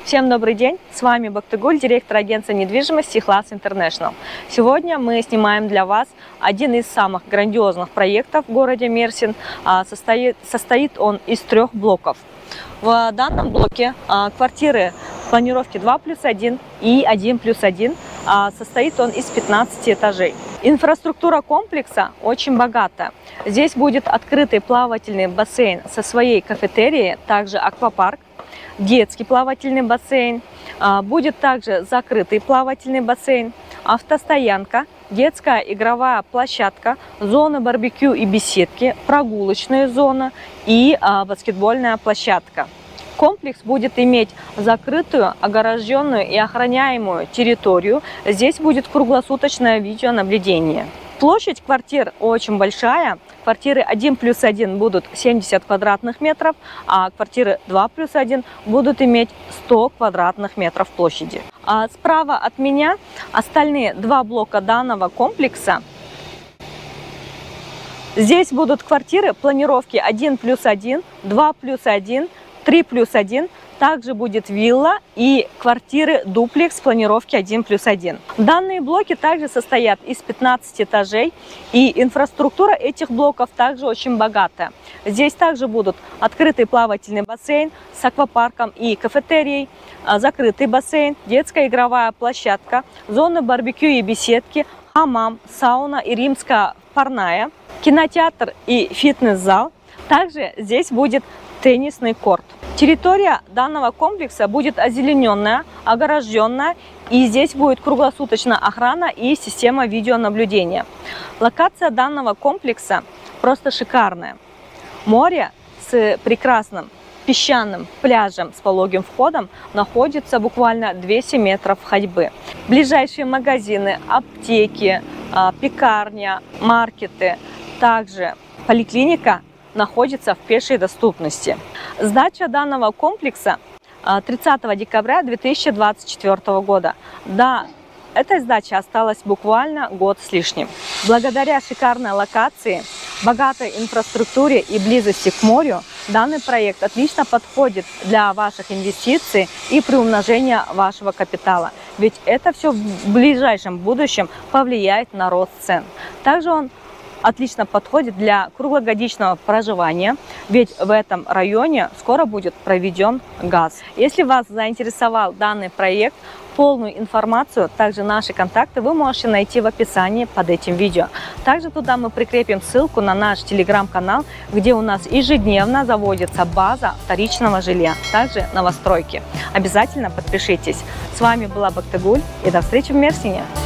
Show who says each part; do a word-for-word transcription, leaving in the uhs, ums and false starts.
Speaker 1: Всем добрый день, с вами Бактыгуль, директор агентства недвижимости Class International. Сегодня мы снимаем для вас один из самых грандиозных проектов в городе Мерсин. Состоит, состоит он из трех блоков. В данном блоке квартиры планировки два плюс один и один плюс один. Состоит он из пятнадцати этажей. Инфраструктура комплекса очень богата. Здесь будет открытый плавательный бассейн со своей кафетерией, также аквапарк, детский плавательный бассейн, будет также закрытый плавательный бассейн, автостоянка, детская игровая площадка, зона барбекю и беседки, прогулочная зона и баскетбольная площадка. Комплекс будет иметь закрытую, огороженную и охраняемую территорию. Здесь будет круглосуточное видеонаблюдение. Площадь квартир очень большая. Квартиры один плюс один будут семьдесят квадратных метров, а квартиры два плюс один будут иметь сто квадратных метров площади. А справа от меня остальные два блока данного комплекса. Здесь будут квартиры планировки один плюс один, два плюс один, три плюс один. Также будет вилла и квартиры дуплекс планировки один плюс один. Данные блоки также состоят из пятнадцати этажей, и инфраструктура этих блоков также очень богатая. Здесь также будут открытый плавательный бассейн с аквапарком и кафетерией, закрытый бассейн, детская игровая площадка, зона барбекю и беседки, хамам, сауна и римская парная, кинотеатр и фитнес-зал. Также здесь будет теннисный корт. Территория данного комплекса будет озелененная, огороженная, и здесь будет круглосуточная охрана и система видеонаблюдения. Локация данного комплекса просто шикарная. Море с прекрасным песчаным пляжем с пологим входом находится буквально двести метров ходьбы. Ближайшие магазины, аптеки, пекарня, маркеты, также поликлиника находится в пешей доступности. Сдача данного комплекса тридцатого декабря две тысячи двадцать четвёртого года. До этой сдачи осталось буквально год с лишним. Благодаря шикарной локации, богатой инфраструктуре и близости к морю, данный проект отлично подходит для ваших инвестиций и приумножения вашего капитала. Ведь это все в ближайшем будущем повлияет на рост цен. Также он отлично подходит для круглогодичного проживания, ведь в этом районе скоро будет проведен газ. Если вас заинтересовал данный проект, полную информацию, также наши контакты вы можете найти в описании под этим видео. Также туда мы прикрепим ссылку на наш телеграм-канал, где у нас ежедневно заводится база вторичного жилья, также новостройки. Обязательно подпишитесь. С вами была Бактыгуль, и до встречи в Мерсине.